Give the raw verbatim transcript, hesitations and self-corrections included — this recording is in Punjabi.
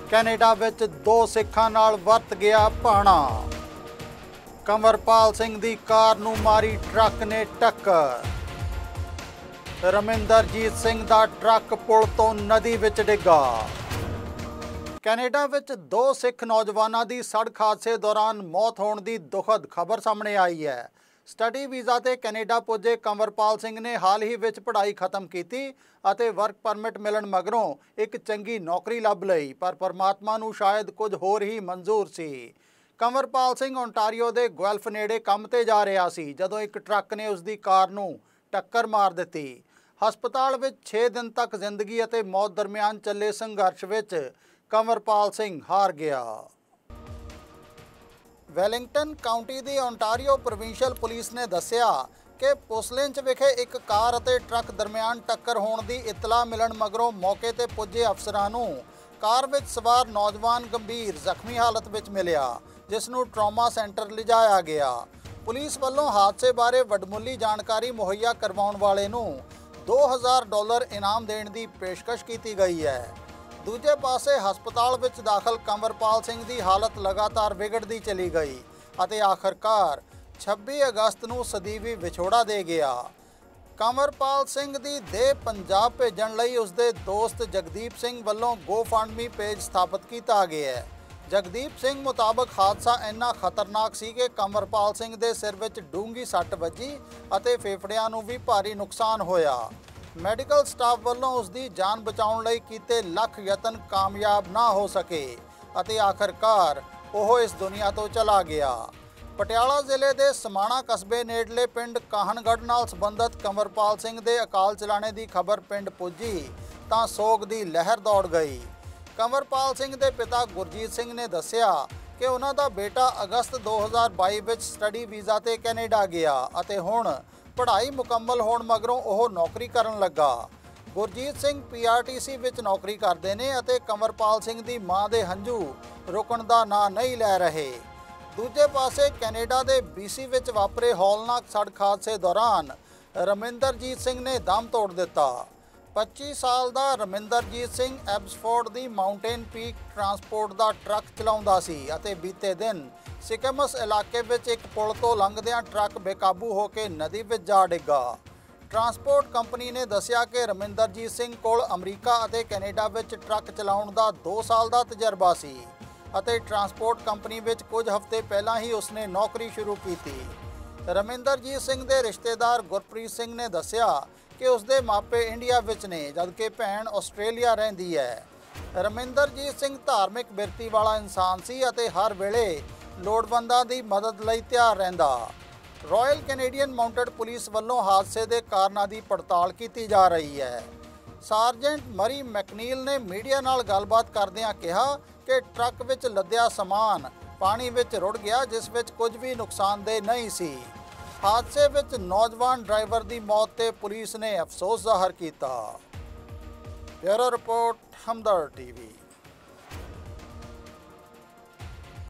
ਕੈਨੇਡਾ ਵਿੱਚ ਦੋ ਸਿੱਖਾਂ ਨਾਲ ਵਰਤ ਗਿਆ ਭਾਣਾ। ਕੰਵਰਪਾਲ ਸਿੰਘ ਦੀ ਕਾਰ ਨੂੰ ਮਾਰੀ ਟਰੱਕ ਨੇ ਟੱਕਰ। ਰਮਿੰਦਰਜੀਤ ਸਿੰਘ ਦਾ ਟਰੱਕ ਪੁਲ ਤੋਂ ਨਦੀ ਵਿੱਚ ਡਿੱਗਾ। ਕੈਨੇਡਾ ਵਿੱਚ ਦੋ ਸਿੱਖ ਨੌਜਵਾਨਾਂ ਦੀ ਸੜਕ ਹਾਦਸੇ ਦੌਰਾਨ ਮੌਤ ਹੋਣ ਦੀ ਦੁਖਦ ਖਬਰ ਸਾਹਮਣੇ ਆਈ ਹੈ। ਸਟੱਡੀ ਵੀਜ਼ਾ ਤੇ ਕੈਨੇਡਾ ਪੁੱਜੇ ਕੰਵਰਪਾਲ ਸਿੰਘ ਨੇ ਹਾਲ ਹੀ ਵਿੱਚ ਪੜ੍ਹਾਈ ਖਤਮ ਕੀਤੀ ਅਤੇ ਵਰਕ ਪਰਮਿਟ ਮਿਲਣ ਮਗਰੋਂ ਇੱਕ ਚੰਗੀ ਨੌਕਰੀ ਲੱਭ ਲਈ, ਪਰ ਪਰਮਾਤਮਾ ਨੂੰ ਸ਼ਾਇਦ ਕੁਝ ਹੋਰ ਹੀ ਮਨਜ਼ੂਰ ਸੀ। ਕੰਵਰਪਾਲ ਸਿੰਘ ਓਨਟਾਰੀਓ ਦੇ ਗੁਐਲਫ ਨੇੜੇ ਕੰਮ ਤੇ ਜਾ ਰਿਹਾ ਸੀ ਜਦੋਂ ਇੱਕ ਟਰੱਕ ਨੇ ਉਸ ਦੀ ਕਾਰ ਨੂੰ ਟੱਕਰ ਮਾਰ ਦਿੱਤੀ। ਹਸਪਤਾਲ ਵਿੱਚ ਛੇ ਦਿਨ ਤੱਕ ਜ਼ਿੰਦਗੀ ਅਤੇ ਮੌਤ ਦਰਮਿਆਨ ਚੱਲੇ ਸੰਘਰਸ਼ ਵਿੱਚ ਕੰਵਰਪਾਲ ਸਿੰਘ ਹਾਰ ਗਿਆ। ਵੈਲਿੰਗਟਨ ਕਾਉਂਟੀ ਦੀ ਓਨਟਾਰੀਓ ਪ੍ਰੋਵਿੰਸ਼ੀਅਲ ਪੁਲਿਸ ਨੇ ਦੱਸਿਆ ਕਿ ਪੁਸਲਿੰਚ ਵਿਖੇ ਇੱਕ ਕਾਰ ਅਤੇ ਟਰੱਕ ਦਰਮਿਆਨ ਟੱਕਰ ਹੋਣ ਦੀ ਇਤਲਾ ਮਿਲਣ ਮਗਰੋਂ ਮੌਕੇ ਤੇ ਪੁੱਜੇ ਅਫਸਰਾਂ ਨੂੰ ਕਾਰ ਵਿੱਚ ਸਵਾਰ ਨੌਜਵਾਨ ਗੰਭੀਰ ਜ਼ਖਮੀ ਹਾਲਤ ਵਿੱਚ ਮਿਲਿਆ, ਜਿਸ ਨੂੰ ਟਰਾਮਾ ਸੈਂਟਰ ਲਿਜਾਇਆ ਗਿਆ। ਪੁਲਿਸ ਵੱਲੋਂ ਹਾਦਸੇ ਬਾਰੇ ਵਡਮੁੱਲੀ ਜਾਣਕਾਰੀ ਮੁਹੱਈਆ ਕਰਵਾਉਣ ਵਾਲੇ ਨੂੰ ਦੋ ਹਜ਼ਾਰ ਡਾਲਰ ਇਨਾਮ ਦੇਣ ਦੀ ਪੇਸ਼ਕਸ਼ ਕੀਤੀ ਗਈ ਹੈ। ਦੂਜੇ ਪਾਸੇ ਹਸਪਤਾਲ ਵਿੱਚ ਦਾਖਲ ਕੰਵਰਪਾਲ ਸਿੰਘ ਦੀ ਹਾਲਤ ਲਗਾਤਾਰ ਵਿਗੜਦੀ ਚਲੀ ਗਈ ਅਤੇ ਆਖਰਕਾਰ ਛੱਬੀ ਅਗਸਤ ਨੂੰ ਸਦੀਵੀ ਵਿਛੋੜਾ ਦੇ ਗਿਆ। ਕੰਵਰਪਾਲ ਸਿੰਘ ਦੀ ਦੇਹ ਪੰਜਾਬ ਭੇਜਣ ਲਈ ਉਸਦੇ ਦੋਸਤ ਜਗਦੀਪ ਸਿੰਘ ਵੱਲੋਂ ਗੋਫੰਡਮੀ ਪੇਜ ਸਥਾਪਿਤ ਕੀਤਾ ਗਿਆ ਹੈ। ਜਗਦੀਪ ਸਿੰਘ ਮੁਤਾਬਕ ਹਾਦਸਾ ਇੰਨਾ ਖਤਰਨਾਕ ਸੀ ਕਿ ਕੰਵਰਪਾਲ ਸਿੰਘ ਦੇ ਸਿਰ ਵਿੱਚ ਡੂੰਘੀ ਸੱਟ ਵੱਜੀ ਅਤੇ ਫੇਫੜਿਆਂ ਨੂੰ ਵੀ ਭਾਰੀ ਨੁਕਸਾਨ ਹੋਇਆ। ਮੈਡੀਕਲ ਸਟਾਫ ਵੱਲੋਂ ਉਸ ਦੀ ਜਾਨ ਬਚਾਉਣ ਲਈ ਕੀਤੇ ਲੱਖ ਯਤਨ ਕਾਮਯਾਬ ਨਾ ਹੋ ਸਕੇ ਅਤੇ ਆਖਰਕਾਰ ਉਹ ਇਸ ਦੁਨੀਆ ਤੋਂ ਚਲਾ ਗਿਆ। ਪਟਿਆਲਾ ਜ਼ਿਲ੍ਹੇ ਦੇ ਸਮਾਣਾ ਕਸਬੇ ਨੇੜਲੇ ਪਿੰਡ ਕਾਹਨਗੜ੍ਹ ਨਾਲ ਸੰਬੰਧਿਤ ਕੰਵਰਪਾਲ ਸਿੰਘ ਦੇ ਅਕਾਲ ਚਲਾਣੇ ਦੀ ਖਬਰ ਪਿੰਡ ਪੁੱਜੀ ਤਾਂ ਸੋਗ ਦੀ ਲਹਿਰ ਦੌੜ ਗਈ। ਕੰਵਰਪਾਲ ਸਿੰਘ ਦੇ ਪਿਤਾ ਗੁਰਜੀਤ ਸਿੰਘ ਨੇ ਦੱਸਿਆ ਕਿ ਉਹਨਾਂ ਦਾ ਬੇਟਾ ਅਗਸਤ ਦੋ ਹਜ਼ਾਰ ਬਾਈ ਵਿੱਚ ਸਟੱਡੀ ਵੀਜ਼ਾ ਤੇ ਕੈਨੇਡਾ ਗਿਆ ਅਤੇ ਹੁਣ ਪੜ੍ਹਾਈ ਮੁਕੰਮਲ ਹੋਣ ਮਗਰੋਂ ਉਹ ਨੌਕਰੀ ਕਰਨ ਲੱਗਾ। Gurjit Singh P R T C ਵਿੱਚ ਨੌਕਰੀ ਕਰਦੇ ਨੇ ਅਤੇ ਕੰਵਰਪਾਲ ਸਿੰਘ ਦੀ ਮਾਂ ਦੇ ਹੰਝੂ ਰੁਕਣ ਦਾ ਨਾਂ ਨਹੀਂ ਲੈ ਰਹੇ। ਦੂਜੇ ਪਾਸੇ ਕੈਨੇਡਾ ਦੇ ਬੀ ਸੀ ਵਿੱਚ ਵਾਪਰੇ ਹੌਲਨਾਕ ਸੜਕ ਹਾਦਸੇ ਦੌਰਾਨ ਰਮਿੰਦਰਜੀਤ ਸਿੰਘ ਨੇ ਦਮ ਤੋੜ ਦਿੱਤਾ। ਪੱਚੀ ਸਾਲ ਦਾ ਰਮਿੰਦਰਜੀਤ ਸਿੰਘ ਐਬਸਫੋਰਡ ਦੀ ਮਾਊਂਟੇਨ ਪੀਕ ਟਰਾਂਸਪੋਰਟ ਦਾ ਟਰੱਕ ਚਲਾਉਂਦਾ ਸੀ ਅਤੇ ਬੀਤੇ ਦਿਨ ਸਿਕਮਸ ਇਲਾਕੇ ਵਿੱਚ ਇੱਕ ਪੁਲ ਤੋਂ ਲੰਘਦਿਆਂ ਟਰੱਕ ਬੇਕਾਬੂ ਹੋ ਕੇ ਨਦੀ ਵਿੱਚ ਜਾ ਡਿੱਗਾ। ਟਰਾਂਸਪੋਰਟ ਕੰਪਨੀ ਨੇ ਦੱਸਿਆ ਕਿ ਰਮਿੰਦਰਜੀਤ ਸਿੰਘ ਕੋਲ ਅਮਰੀਕਾ ਅਤੇ ਕੈਨੇਡਾ ਵਿੱਚ ਟਰੱਕ ਚਲਾਉਣ ਦਾ ਦੋ ਸਾਲ ਦਾ ਤਜਰਬਾ ਸੀ ਅਤੇ ਟਰਾਂਸਪੋਰਟ ਕੰਪਨੀ ਵਿੱਚ ਕੁਝ ਹਫ਼ਤੇ ਪਹਿਲਾਂ ਹੀ ਉਸਨੇ ਨੌਕਰੀ ਸ਼ੁਰੂ ਕੀਤੀ। ਰਮਿੰਦਰਜੀਤ ਸਿੰਘ ਦੇ ਰਿਸ਼ਤੇਦਾਰ ਗੁਰਪ੍ਰੀਤ ਸਿੰਘ ਨੇ ਦੱਸਿਆ ਕਿ ਉਸਦੇ ਮਾਪੇ ਇੰਡੀਆ ਵਿੱਚ ਨੇ ਜਦਕਿ ਭੈਣ ਆਸਟ੍ਰੇਲੀਆ ਰਹਿੰਦੀ ਹੈ। ਰਮਿੰਦਰਜੀਤ ਸਿੰਘ ਧਾਰਮਿਕ ਬਿਰਤੀ ਵਾਲਾ ਇਨਸਾਨ ਸੀ ਅਤੇ ਹਰ ਵੇਲੇ ਲੋੜਵੰਦਾਂ ਦੀ ਮਦਦ ਲਈ ਤਿਆਰ ਰਹਿੰਦਾ। ਰਾਇਲ ਕੈਨੇਡੀਅਨ ਮਾਊਂਟਡ ਪੁਲਿਸ ਵੱਲੋਂ ਹਾਦਸੇ ਦੇ ਕਾਰਨਾਂ ਦੀ ਪੜਤਾਲ ਕੀਤੀ ਜਾ ਰਹੀ ਹੈ। ਸਾਰਜੈਂਟ ਮਰੀ ਮੈਕਨੀਲ ਨੇ ਮੀਡੀਆ ਨਾਲ ਗੱਲਬਾਤ ਕਰਦਿਆਂ ਕਿਹਾ ਕਿ ਟਰੱਕ ਵਿੱਚ ਲੱਦਿਆ ਸਮਾਨ ਪਾਣੀ ਵਿੱਚ ਰੁੜ ਗਿਆ, ਜਿਸ ਵਿੱਚ ਕੁਝ ਵੀ ਨੁਕਸਾਨਦੇਹ ਨਹੀਂ ਸੀ। ਹਾਦਸੇ ਵਿੱਚ ਨੌਜਵਾਨ ਡਰਾਈਵਰ ਦੀ ਮੌਤ ਤੇ ਪੁਲਿਸ ਨੇ ਅਫਸੋਸ ਜ਼ਾਹਰ ਕੀਤਾ। Bureau report Hamdard TV.